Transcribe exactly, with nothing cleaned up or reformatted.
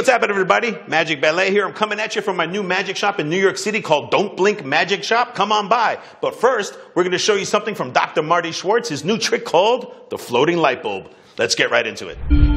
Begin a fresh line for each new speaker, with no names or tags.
what's happening, everybody? Magic Ballet here. I'm coming at you from my new magic shop in New York City called Don't Blink Magic Shop. Come on by. But first, we're going to show you something from Doctor Marty Schwartz, his new trick called the floating light bulb. Let's get right into it.